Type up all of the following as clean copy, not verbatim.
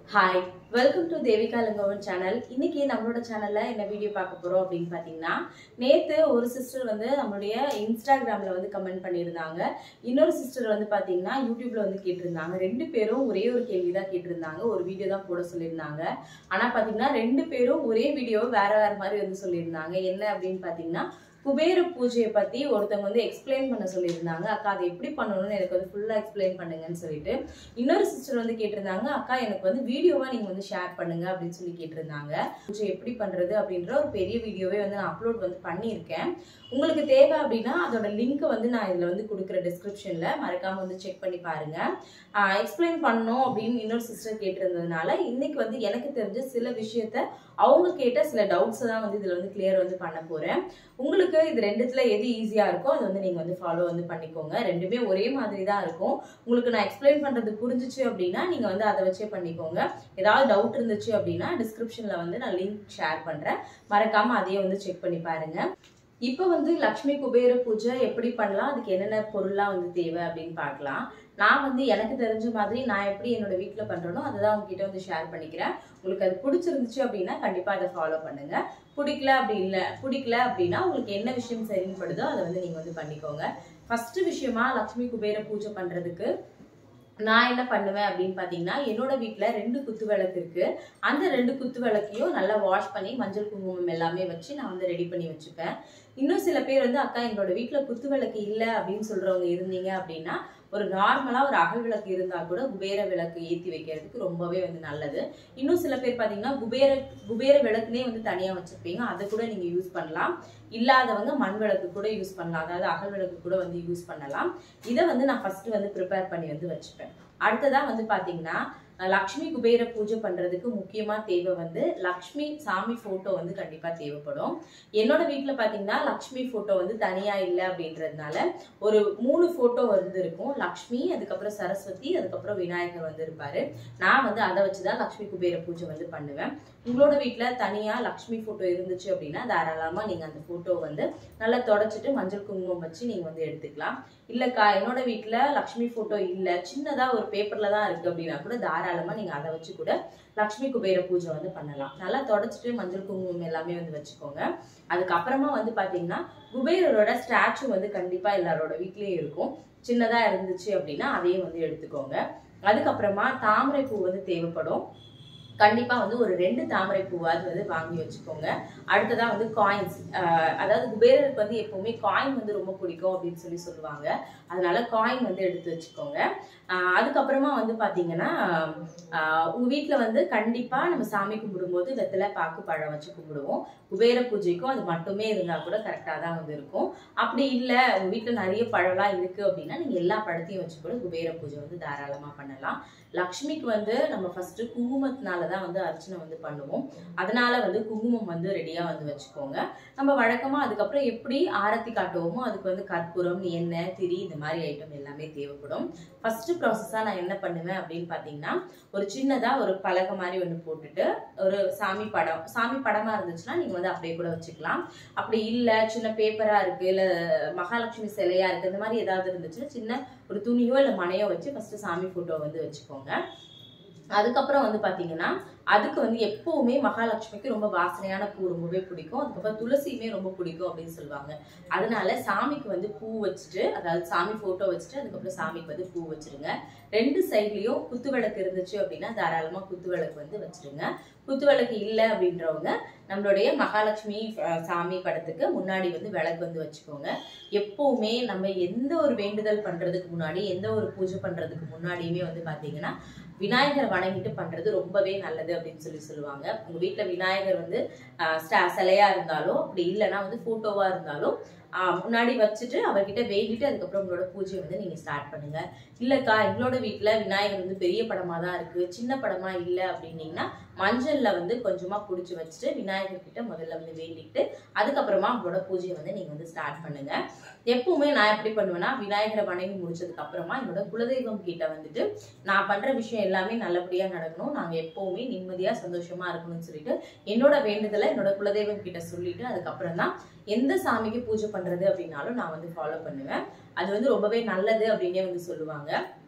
Hi, welcome to Devika Langovan channel. இன்னைக்கு நம்மளோட சேனல்ல என்ன வீடியோ பார்க்க போறோம் அப்படின்னு பார்த்தீங்கன்னா, நேத்து ஒரு சிஸ்டர் வந்து நம்மளுடைய இன்ஸ்டாகிராம்ல வந்து கமெண்ட் பண்ணியிருந்தாங்க. இன்னொரு சிஸ்டர் வந்து பார்த்தீங்கன்னா யூடியூப்ல வந்து கேட்டிருந்தாங்க. ரெண்டு பேரும் ஒரே ஒரு கேள்வி தான் கேட்டிருந்தாங்க. ஒரு வீடியோ தான் போட சொல்லியிருந்தாங்க. ஆனா பார்த்தீங்கன்னா ரெண்டு பேரும் ஒரே வீடியோ வேற வேற மாதிரி வந்து சொல்லியிருந்தாங்க. என்ன அப்படின்னு பார்த்தீங்கன்னா, குபேர பூஜையை பத்தி ஒருத்தவங்க வந்து எக்ஸ்பிளைன் பண்ண சொல்லியிருந்தாங்க. அக்கா அதை எப்படி பண்ணணும்னு எனக்கு வந்து ஃபுல்லா எக்ஸ்பிளைன் பண்ணுங்கன்னு சொல்லிட்டு. இன்னொரு சிஸ்டர் வந்து கேட்டிருந்தாங்க, அக்கா எனக்கு வந்து வீடியோவா நீங்க வந்து ஷேர் பண்ணுங்க அப்படின்னு சொல்லி கேட்டிருந்தாங்க. பூஜை எப்படி பண்றது அப்படின்ற ஒரு பெரிய வீடியோவே வந்து நான் அப்லோட் வந்து பண்ணியிருக்கேன். உங்களுக்கு தேவை அப்படின்னா அதோட லிங்க் வந்து நான் இதுல வந்து கொடுக்குற டிஸ்கிரிப்ஷன்ல மறக்காம வந்து செக் பண்ணி பாருங்க. எக்ஸ்பிளைன் பண்ணணும் அப்படின்னு இன்னொரு சிஸ்டர் கேட்டிருந்ததுனால இன்னைக்கு வந்து எனக்கு தெரிஞ்ச சில விஷயத்த அவங்க கேட்ட சில டவுட்ஸ் தான் வந்து இதுல வந்து கிளியர் வந்து பண்ண போறேன். உங்களுக்கு இது ரெண்டுத்துல எது ஈஸியா இருக்கோ அது வந்து நீங்க வந்து ஃபாலோ வந்து பண்ணிக்கோங்க. ரெண்டுமே ஒரே மாதிரி தான் இருக்கும். உங்களுக்கு நான் எக்ஸ்பிளைன் பண்றது புரிஞ்சிச்சு அப்படின்னா நீங்க வந்து அதை வச்சே பண்ணிக்கோங்க. ஏதாவது டவுட் இருந்துச்சு அப்படின்னா டிஸ்கிரிப்ஷன்ல வந்து நான் லிங்க் ஷேர் பண்றேன். மறக்காம அதையே வந்து செக் பண்ணி பாருங்க. இப்போ வந்து லக்ஷ்மி குபேர பூஜை எப்படி பண்ணலாம், அதுக்கு என்னென்ன பொருள்லாம் வந்து தேவை அப்படின்னு பார்க்கலாம். நான் வந்து எனக்கு தெரிஞ்ச மாதிரி நான் எப்படி என்னோட வீட்டில் பண்றேனோ அதை தான் உங்ககிட்ட வந்து ஷேர் பண்ணிக்கிறேன். உங்களுக்கு அது பிடிச்சிருந்துச்சு அப்படின்னா கண்டிப்பா அதை ஃபாலோ பண்ணுங்க. பிடிக்கல அப்படின்னா உங்களுக்கு என்ன விஷயம் சரின்னு படுதோ அதை வந்து நீங்க வந்து பண்ணிக்கோங்க. ஃபர்ஸ்ட் விஷயமா லக்ஷ்மி குபேர பூஜை பண்றதுக்கு நான் என்ன பண்ணுவேன் அப்படின்னு பாத்தீங்கன்னா, என்னோட வீட்டுல 2 குத்து விளக்கு இருக்கு. அந்த 2 குத்து விளக்கையும் நல்லா வாஷ் பண்ணி மஞ்சள் குங்குமம் எல்லாமே வச்சு நான் வந்து ரெடி பண்ணி வச்சுப்பேன். இன்னும் சில பேர் வந்து அக்கா எங்களோட வீட்டுல குத்து விளக்கு இல்ல அப்படின்னு சொல்றவங்க இருந்தீங்க அப்படின்னா, ஒரு நார்மலா ஒரு அகல் விளக்கு இருந்தா கூட குபேர விளக்கு ஏத்தி வைக்கிறதுக்கு ரொம்பவே வந்து நல்லது. இன்னும் சில பேர் பாத்தீங்கன்னா குபேர விளக்குனே வந்து தனியா வச்சிருப்பீங்க, அதை கூட நீங்க யூஸ் பண்ணலாம். இல்லாதவங்க மண் விளக்கு கூட யூஸ் பண்ணலாம், அதாவது அகல் விளக்கு கூட வந்து யூஸ் பண்ணலாம். இதை வந்து நான் ஃபர்ஸ்ட் வந்து ப்ரிப்பேர் பண்ணி வந்து வச்சுப்பேன். அடுத்ததா வந்து பாத்தீங்கன்னா, லக்ஷ்மி குபேர பூஜை பண்றதுக்கு முக்கியமா தேவை வந்து லக்ஷ்மி சாமி போட்டோ வந்து கண்டிப்பா தேவைப்படும். என்னோட வீட்டுல பாத்தீங்கன்னா லக்ஷ்மி போட்டோ வந்து தனியா இல்லை அப்படின்றதுனால ஒரு 3 போட்டோ வந்து இருக்கும். லக்ஷ்மி, அதுக்கப்புறம் சரஸ்வதி, அதுக்கப்புறம் விநாயகர் வந்து இருப்பாரு. நான் வந்து அதை வச்சுதான் லக்ஷ்மி குபேர பூஜை வந்து பண்ணுவேன். உங்களோட வீட்டுல தனியா லக்ஷ்மி போட்டோ இருந்துச்சு அப்படின்னா தாராளமா நீங்க அந்த போட்டோ வந்து நல்லா தொடச்சிட்டு மஞ்சள் குங்குமம் வச்சு நீங்க வந்து எடுத்துக்கலாம். இல்லக்கா என்னோட வீட்டுல லக்ஷ்மி போட்டோ இல்ல, சின்னதா ஒரு பேப்பர்ல தான் இருக்கு அப்படின்னா கூட தாராளமா நீங்க அதை வச்சு கூட லக்ஷ்மி குபேர பூஜை வந்து பண்ணலாம். நல்லா தொடச்சிட்டு மஞ்சள் குங்குமம் எல்லாமே வந்து வச்சுக்கோங்க. அதுக்கப்புறமா வந்து பாத்தீங்கன்னா குபேரரோட ஸ்டாச்சு வந்து கண்டிப்பா எல்லாரோட வீட்லயும் இருக்கும். சின்னதா இருந்துச்சு அப்படின்னா அதையும் வந்து எடுத்துக்கோங்க. அதுக்கப்புறமா தாமரை பூ வந்து தேவைப்படும். கண்டிப்பா வந்து ஒரு 2 தாமரை பூவாது வந்து வாங்கி வச்சுக்கோங்க. அடுத்ததா வந்து காயின்ஸ், அதாவது குபேரருக்கு வந்து எப்பவுமே காயின் வந்து ரொம்ப பிடிக்கும் அப்படின்னு சொல்லி சொல்லுவாங்க. அதனால காயின் வந்து எடுத்து வச்சுக்கோங்க. அதுக்கப்புறமா வந்து பாத்தீங்கன்னா, உங்க வீட்டுல வந்து கண்டிப்பா நம்ம சாமி கும்பிடும்போது வெத்தலை பாக்கு பழம் வச்சு கும்பிடுவோம். குபேர பூஜைக்கும் அது மட்டுமே இருந்தா கூட கரெக்டா தான் வந்து இருக்கும். அப்படி இல்ல உங்க வீட்டுல நிறைய பழம்லாம் இருக்கு அப்படின்னா நீங்க எல்லா பழத்தையும் வச்சு கூட குபேர பூஜை வந்து தாராளமா பண்ணலாம். லக்ஷ்மிக்கு வந்து நம்ம ஃபர்ஸ்ட் குங்குமத்தினாலதான் வந்து அர்ச்சனை வந்து பண்ணுவோம். அதனால வந்து குங்குமம் வந்து ரெடியா வந்து வச்சுக்கோங்க. நம்ம வழக்கமா அதுக்கப்புறம் எப்படி ஆரத்தி காட்டுவோமோ அதுக்கு வந்து கற்பூரம், எண்ணெய், திரி இந்த மாதிரி ஐட்டம் எல்லாமே தேவைப்படும். ஃபர்ஸ்ட் ப்ராசஸா நான் என்ன பண்ணுவேன் அப்படின்னு பாத்தீங்கன்னா, ஒரு சின்னதா ஒரு பலகை மாதிரி ஒண்ணு போட்டுட்டு ஒரு சாமி படமா இருந்துச்சுன்னா நீங்க வந்து அப்படியே கூட வச்சுக்கலாம். அப்படி இல்ல சின்ன பேப்பரா இருக்கு, இல்ல மகாலட்சுமி சிலையா இருக்கு, இந்த மாதிரி ஏதாவது இருந்துச்சுன்னா சின்ன ஒரு துணியோ இல்ல மனையோ வச்சு ஃபர்ஸ்ட் சாமி போட்டோ வந்து வச்சுக்கோங்க. அதுக்கப்புறம் வந்து பாத்தீங்கன்னா அதுக்கு வந்து எப்பவுமே மகாலட்சுமிக்கு ரொம்ப வாசனையான பூ ரொம்பவே பிடிக்கும். அதுக்கப்புறம் துளசியுமே ரொம்ப பிடிக்கும் அப்படின்னு சொல்லுவாங்க. அதனால சாமிக்கு வந்து பூ வச்சுட்டு, அதாவது சாமி போட்டோ வச்சுட்டு அதுக்கப்புறம் சாமிக்கு வந்து பூ வச்சிருங்க. 2 சைட்லயும் குத்து விளக்கு இருந்துச்சு அப்படின்னா தாராளமா குத்து விளக்கு வந்து வச்சிருங்க. குத்து விளக்கு இல்லை அப்படின்றவங்க நம்மளுடைய மகாலட்சுமி சாமி படத்துக்கு முன்னாடி வந்து விளக்கு வந்து வச்சுக்கோங்க. எப்பவுமே நம்ம எந்த ஒரு வேண்டுதல் பண்றதுக்கு முன்னாடி, எந்த ஒரு பூஜை பண்றதுக்கு முன்னாடியுமே வந்து பாத்தீங்கன்னா விநாயகர் வணங்கிட்டு பண்றது ரொம்பவே நல்லது அப்படின்னு சொல்லி சொல்லுவாங்க. உங்க வீட்டுல விநாயகர் வந்து சிலையா இருந்தாலும் அப்படி இல்லைன்னா வந்து போட்டோவா இருந்தாலும் முன்னாடி வச்சுட்டு அவர்கிட்ட வேண்டிட்டு அதுக்கப்புறம் உங்களோட பூஜையை வந்து நீங்க ஸ்டார்ட் பண்ணுங்க. இல்லக்கா எங்களோட வீட்டுல விநாயகர் வந்து பெரிய படமா தான் இருக்கு, சின்ன படமா இல்லை அப்படின்னீங்கன்னா மஞ்சள்ல வந்து கொஞ்சமா புடிச்சு வச்சுட்டு விநாயகர் கிட்ட முதல்ல வந்து வேண்டிட்டு அதுக்கப்புறமா உங்களோட பூஜையை வந்து நீங்க வந்து ஸ்டார்ட் பண்ணுங்க. எப்பவுமே நான் எப்படி பண்ணுவேன்னா, விநாயகரை வணங்கி முடிச்சதுக்கு அப்புறமா என்னோட குலதெய்வம் கிட்ட வந்துட்டு நான் பண்ற விஷயம் எல்லாமே நல்லபடியா நடக்கணும், நாங்க எப்பவுமே நிம்மதியா சந்தோஷமா இருக்கணும்னு சொல்லிட்டு என்னோட வேண்டுதலை என்னோட குலதெய்வம் கிட்ட சொல்லிட்டு அதுக்கப்புறம் தான் எந்த சாமிக்கு பூஜை பண்றது அப்படின்னாலும் நான் வந்து ஃபாலோ பண்ணுவேன். அது வந்து ரொம்பவே நல்லது அப்படின்னே வந்து சொல்லுவாங்க.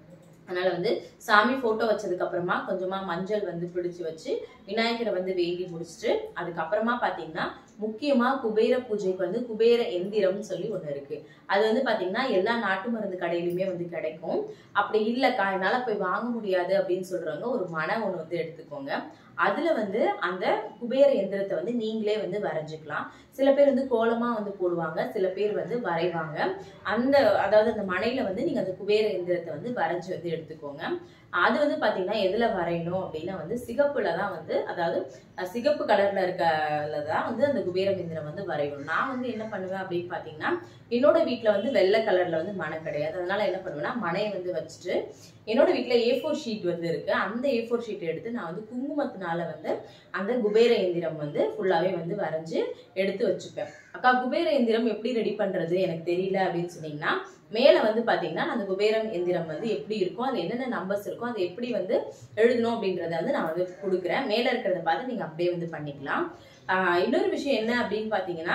அதனால வந்து சாமி போட்டோ வச்சதுக்கு அப்புறமா கொஞ்சமா மஞ்சள் வந்து பிடிச்சு வச்சு விநாயகரை வந்து வேண்டி முடிச்சுட்டு அதுக்கப்புறமா பாத்தீங்கன்னா முக்கியமா குபேர பூஜைக்கு வந்து குபேர எந்திரம்னு சொல்லி ஒண்ணு இருக்கு. அது வந்து பாத்தீங்கன்னா எல்லா நாட்டு மருந்து கடையிலுமே வந்து கிடைக்கும். அப்படி இல்லக்கா என்னால போய் வாங்க முடியாது அப்படின்னு சொல்றவங்க ஒரு மனை ஒண்ணு வந்து எடுத்துக்கோங்க. அதுல வந்து அந்த குபேர எந்திரத்தை வந்து நீங்களே வந்து வரைஞ்சுக்கலாம். சில பேர் வந்து கோலமா வந்து போடுவாங்க, சில பேர் வந்து வரைவாங்க. அந்த அதாவது அந்த மனையில வந்து நீங்க அந்த குபேர எந்திரத்தை வந்து வரைஞ்சு வந்து எடுத்துக்கோங்க. அது வந்து பாத்தீங்கன்னா எதுல வரையணும் அப்படின்னா வந்து சிகப்புலதான் வந்து, அதாவது சிகப்பு கலர்ல இருக்கதான் வந்து அந்த குபேர எந்திரம் வந்து வரையணும். நான் வந்து என்ன பண்ணுவேன் அப்படின்னு பாத்தீங்கன்னா என்னோட வீட்டுல வந்து வெள்ளை கலர்ல வந்து மனை கிடையாது. அதனால என்ன பண்ணுவேன்னா மனையை வந்து வச்சுட்டு என்னோட வீட்டுல A4 ஷீட் வந்து இருக்கு. அந்த A4 ஷீட் எடுத்து நான் வந்து குங்குமத்தினால வந்து அந்த குபேர எந்திரம் வந்து ஃபுல்லாவே வந்து வரைஞ்சு எடுத்து வச்சுப்பேன். அக்கா குபேர எந்திரம் எப்படி ரெடி பண்றது எனக்கு தெரியல அப்படின்னு சொன்னீங்கன்னா மேல வந்து பாத்தீங்கன்னா அந்த குபேரம் எந்திரம் வந்து எப்படி இருக்கும், அது என்னென்ன நம்பர்ஸ் இருக்கும், அது எப்படி வந்து எழுதணும் அப்படின்றத வந்து நான் வந்து கொடுக்குறேன். மேல இருக்கிறத பார்த்து நீங்க அப்படியே வந்து பண்ணிக்கலாம். இன்னொரு விஷயம் என்ன அப்படின்னு பாத்தீங்கன்னா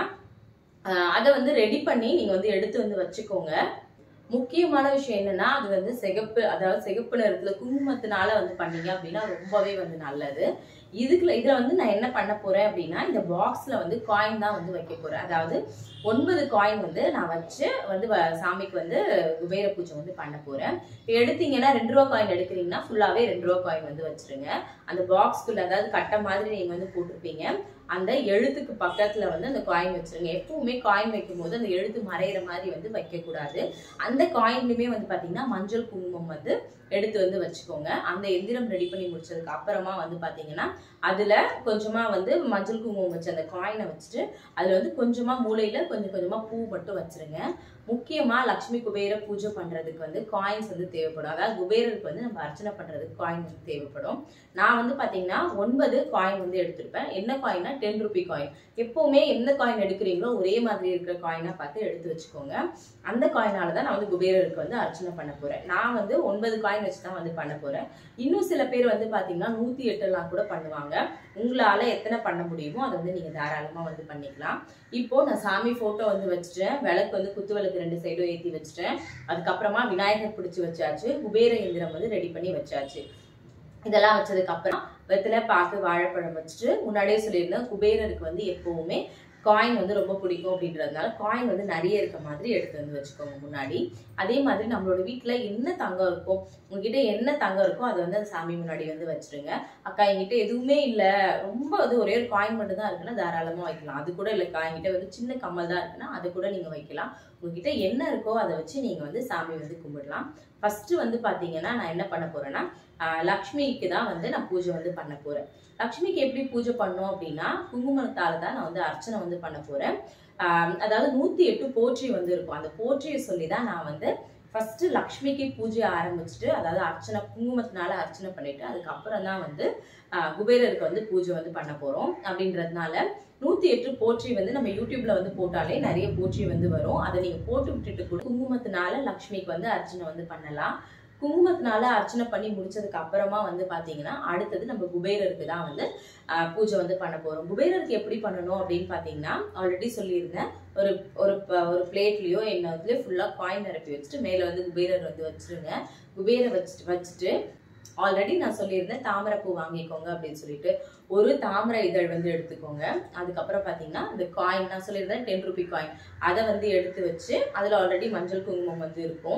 அதை வந்து ரெடி பண்ணி நீங்க வந்து எடுத்து வந்து வச்சுக்கோங்க. முக்கியமான விஷயம் என்னன்னா அது வந்து சிகப்பு, அதாவது சிகப்பு நிறத்துல குங்குமத்தினால வந்து பண்ணீங்க அப்படின்னா ரொம்பவே வந்து நல்லது. இதுல வந்து நான் என்ன பண்ண போறேன் அப்படின்னா இந்த பாக்ஸ்ல வந்து காயின் தான் வந்து வைக்க போறேன். அதாவது 9 காயின் வந்து நான் வச்சு வந்து சாமிக்கு வந்து குபேர பூஜை வந்து பண்ண போறேன். எடுத்தீங்கன்னா 2 ரூபா காயின் எடுக்கிறீங்கன்னா ஃபுல்லாவே 2 ரூபா காயின் வந்து வச்சிருங்க. அந்த பாக்ஸ்குள்ள அதாவது கட்ட மாதிரி நீங்க வந்து போட்டிருப்பீங்க, அந்த எழுத்துக்கு பக்கத்துல வந்து அந்த காயின் வச்சிருங்க. எப்பவுமே காயின் வைக்கும் போது அந்த எழுத்து மறையிற மாதிரி வந்து வைக்க கூடாது. அந்த காயின்லயுமே வந்து பாத்தீங்கன்னா மஞ்சள் குங்குமம் வந்து எடுத்து வந்து வச்சுக்கோங்க. அந்த எந்திரம் ரெடி பண்ணி முடிச்சதுக்கு அப்புறமா வந்து பாத்தீங்கன்னா அதுல கொஞ்சமா வந்து மஞ்சள் குங்குமம் வச்சு அந்த காயினை வச்சுட்டு அதுல வந்து கொஞ்சமா மூலையில கொஞ்சம் கொஞ்சமா பூ மட்டும் வச்சிருங்க. முக்கியமா லட்சுமி குபேர பூஜை பண்றதுக்கு வந்து காயின்ஸ் வந்து தேவைப்படும். அதாவது குபேரருக்கு வந்து நம்ம அர்ச்சனை பண்றதுக்கு காயின் வந்து தேவைப்படும். நான் வந்து பாத்தீங்கன்னா 9 காயின் வந்து எடுத்திருப்பேன். என்ன காயின்னா 10 ரூபி காயின். எப்பவுமே எந்த காயின் எடுக்கிறீங்களோ ஒரே மாதிரி இருக்கிற காயினா பார்த்து எடுத்து வச்சுக்கோங்க. அந்த காயினாலதான் நான் வந்து குபேரருக்கு வந்து அர்ச்சனை பண்ண போறேன். நான் வந்து 9 காயின் வச்சுதான் வந்து பண்ண போறேன். இன்னும் சில பேர் வந்து பாத்தீங்கன்னா 108 எல்லாம் கூட பண்ணுவாங்க. உங்களால எத்தனை பண்ண முடியுமோ அதை வந்து நீங்க தாராளமா வந்து பண்ணிக்கலாம். இப்போ நான் சாமி போட்டோ வந்து வச்சுட்டேன், விளக்கு வந்து குத்து விளக்கு 2 சைடும் ஏற்றி வச்சுட்டேன். அதுக்கப்புறமா விநாயகர் பிடிச்சி வச்சாச்சு, குபேர எந்திரம் வந்து ரெடி பண்ணி வச்சாச்சு. இதெல்லாம் வச்சதுக்கு அப்புறம் வெத்தலை பாக்கு வாழைப்பழம் வச்சுட்டு முன்னாடியே சொல்லியிருந்தேன் குபேரருக்கு வந்து எப்பவுமே காயின் வந்து ரொம்ப பிடிக்கும் அப்படின்றதுனால காயின் வந்து நிறைய இருக்க மாதிரி எடுத்து வந்து வச்சுக்கோங்க முன்னாடி. அதே மாதிரி நம்மளோட வீட்டுல என்ன தங்கம் இருக்கும், உங்ககிட்ட என்ன தங்கம் இருக்கோ அதை வந்து அந்த சாமி முன்னாடி வந்து வச்சிருங்க. அக்கா என்கிட்ட எதுவுமே இல்லை, ரொம்ப வந்து ஒரே ஒரு காயின் மட்டும் தான் இருக்குன்னா தாராளமா வைக்கலாம். அது கூட இல்லைக்கா என்கிட்ட வந்து சின்ன கம்மல் தான் இருக்குன்னா அதை கூட நீங்க வைக்கலாம். உங்ககிட்ட என்ன இருக்கோ அதை வச்சு நீங்க வந்து சாமி வந்து கும்பிடலாம். ஃபர்ஸ்ட் வந்து பாத்தீங்கன்னா நான் என்ன பண்ண போறேன்னா லக்ஷ்மிக்கு தான் வந்து நான் பூஜை வந்து பண்ண போறேன். லக்ஷ்மிக்கு எப்படி பூஜை பண்ணோம் அப்படின்னா குங்குமத்தால தான் நான் வந்து அர்ச்சனை வந்து பண்ண போறேன். அதாவது 108 போற்றி வந்து இருக்கும். அந்த போற்றியை சொல்லிதான் நான் வந்து ஃபர்ஸ்ட் லக்ஷ்மிக்கு பூஜை ஆரம்பிச்சுட்டு, அதாவது அர்ச்சனை குங்குமத்தினால அர்ச்சனை பண்ணிட்டு அதுக்கப்புறம் தான் வந்து குபேரருக்கு வந்து பூஜை வந்து பண்ண போறோம். அப்படின்றதுனால 108 போற்றி வந்து நம்ம யூடியூப்ல வந்து போட்டாலே நிறைய போற்றி வந்து வரும். அதை நீங்க போட்டு விட்டுட்டு கூட குங்குமத்தினால லக்ஷ்மிக்கு வந்து அர்ச்சனை வந்து பண்ணலாம். குங்குமத்தினால அர்ச்சனை பண்ணி முடிச்சதுக்கு அப்புறமா வந்து பாத்தீங்கன்னா அடுத்தது நம்ம குபேரருக்கு தான் வந்து பூஜை வந்து பண்ண போறோம். குபேரருக்கு எப்படி பண்ணணும் அப்படின்னு பாத்தீங்கன்னா ஆல்ரெடி சொல்லியிருந்தேன். ஒரு ஒரு பிளேட்லயோ என்னதுலயோ ஃபுல்லா காயின் நிரப்பி வச்சுட்டு மேல வந்து குபேரர் வந்து வச்சிருங்க. குபேர வச்சுட்டு ஆல்ரெடி நான் சொல்லியிருந்தேன் தாமரை பூ வாங்கிக்கோங்க அப்படின்னு சொல்லிட்டு ஒரு தாமரை இதழ் வந்து எடுத்துக்கோங்க. அதுக்கப்புறம் பாத்தீங்கன்னா இந்த காயின் நான் சொல்லியிருந்தேன் 10 ரூபி காயின், அதை வந்து எடுத்து வச்சு அதுல ஆல்ரெடி மஞ்சள் குங்குமம் வந்து இருக்கும்.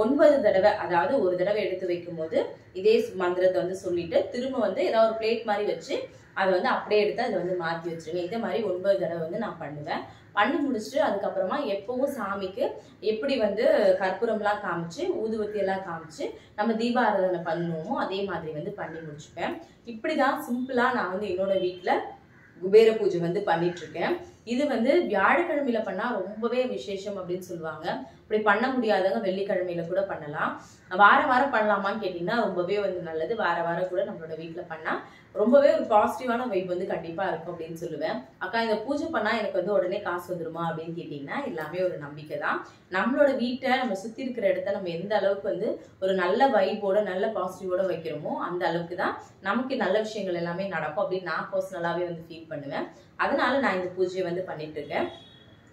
9 தடவை, அதாவது ஒரு தடவை எடுத்து வைக்கும் போது இதே மந்திரத்தை வந்து சொல்லிட்டு திரும்ப வந்து ஏதாவது ஒரு பிளேட் மாதிரி வச்சு அதை வந்து அப்படியே எடுத்து அதை வந்து மாத்தி வச்சிருங்க. இதே மாதிரி 9 தடவை வந்து நான் பண்ணுவேன். பண்ணி முடிச்சுட்டு அதுக்கப்புறமா எப்பவும் சாமிக்கு எப்படி வந்து கற்பூரம்லாம் காமிச்சு ஊதுவத்தி எல்லாம் காமிச்சு நம்ம தீபாராதனை பண்ணுவோமோ அதே மாதிரி வந்து பண்ணி முடிச்சுப்பேன். இப்படிதான் சிம்பிளா நான் வந்து என்னோட வீட்டுல குபேர பூஜை வந்து பண்ணிட்டு இருக்கேன். இது வந்து வியாழக்கிழமையில பண்ணா ரொம்பவே விசேஷம் அப்படின்னு சொல்லுவாங்க. அப்படி பண்ண முடியாதவங்க வெள்ளிக்கிழமையில கூட பண்ணலாம். வாரம் வாரம் பண்ணலாமான்னு கேட்டீங்கன்னா ரொம்பவே வந்து நல்லது. வாரம் கூட நம்மளோட வீட்டுல பண்ணா ரொம்பவே ஒரு பாசிட்டிவான வைப் வந்து கண்டிப்பா இருக்கும் அப்படின்னு சொல்லுவேன். அக்கா இந்த பூஜை பண்ணா எனக்கு வந்து உடனே காசு வந்துருமா அப்படின்னு கேட்டீங்கன்னா எல்லாமே ஒரு நம்பிக்கை தான். நம்மளோட வீட்டை நம்ம சுத்தி இருக்கிற இடத்த நம்ம எந்த அளவுக்கு வந்து ஒரு நல்ல வைப்போட நல்ல பாசிட்டிவோட வைக்கிறோமோ அந்த அளவுக்கு தான் நமக்கு நல்ல விஷயங்கள் எல்லாமே நடக்கும் அப்படின்னு நான் பர்சனலாவே வந்து ஃபீல் பண்ணுவேன். அதனால நான் இந்த பூஜையை வந்து பண்ணிட்டு இருக்கேன்.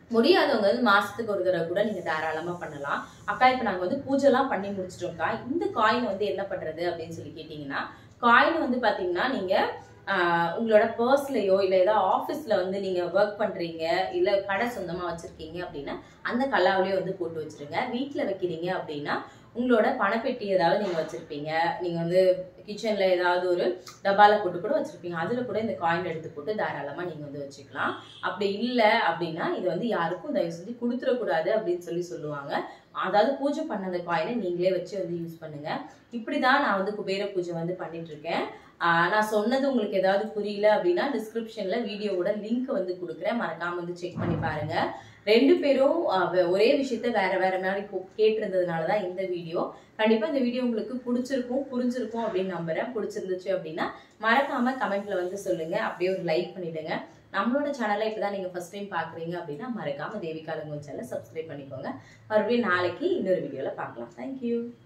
முடியாதவங்க வந்து மாசத்துக்கு ஒரு தடவை கூட நீங்க தாராளமா பண்ணலாம். அக்கா இப்ப நாங்க வந்து பூஜைலாம் பண்ணி முடிச்சிட்டோம்க்கா, இந்த காயின் வந்து என்ன பண்றது அப்படின்னு சொல்லி கேட்டீங்கன்னா, காயின் வந்து பாத்தீங்கன்னா நீங்க உங்களோட பர்ஸ்லயோ இல்ல ஏதாவது ஆபீஸ்ல வந்து நீங்க ஒர்க் பண்றீங்க, இல்ல கடை சொந்தமா வச்சிருக்கீங்க அப்படின்னா அந்த கல்லாவிலேயே வந்து போட்டு வச்சிருங்க. வீட்டுல வைக்கிறீங்க அப்படின்னா உங்களோட பணப்பெட்டி ஏதாவது நீங்க வச்சிருப்பீங்க, நீங்க வந்து கிச்சன்ல ஏதாவது ஒரு டப்பால போட்டு கூட வச்சிருப்பீங்க, அதுல கூட இந்த காயின் எடுத்து போட்டு தாராளமா நீங்க வந்து வச்சுக்கலாம். அப்படி இல்லை அப்படின்னா இது வந்து யாருக்கும் தயவு செஞ்சு கொடுத்துடக்கூடாது அப்படின்னு சொல்லுவாங்க. அதாவது பூஜை பண்ண அந்த காயினை நீங்களே வச்சு வந்து யூஸ் பண்ணுங்க. இப்படிதான் நான் வந்து குபேர பூஜை வந்து பண்ணிட்டு இருக்கேன். நான் சொன்னது உங்களுக்கு ஏதாவது புரியல அப்படின்னா டிஸ்கிரிப்ஷன்ல வீடியோவோட லிங்க் வந்து கொடுக்குறேன், மறக்காம வந்து செக் பண்ணி பாருங்க. 2 பேரும் ஒரே விஷயத்த வேற வேற மாதிரி கேட்டிருந்ததுனாலதான் இந்த வீடியோ. கண்டிப்பா இந்த வீடியோ உங்களுக்கு பிடிச்சிருக்கும் புரிஞ்சிருக்கும் அப்படின்னு நம்புறேன். பிடிச்சிருந்துச்சு அப்படின்னா மறக்காம கமெண்ட்ல வந்து சொல்லுங்க, அப்படியே ஒரு லைக் பண்ணிடுங்க. நம்மளோட சேனலை இப்பதான் நீங்க ஃபர்ஸ்ட் டைம் பாக்குறீங்க அப்படின்னா மறக்காம தேவிகா லங்கோவன் சேனலை சப்ஸ்கிரைப் பண்ணிக்கோங்க. மறுபடியும் நாளைக்கு இன்னொரு வீடியோல பார்க்கலாம். தேங்க்யூ.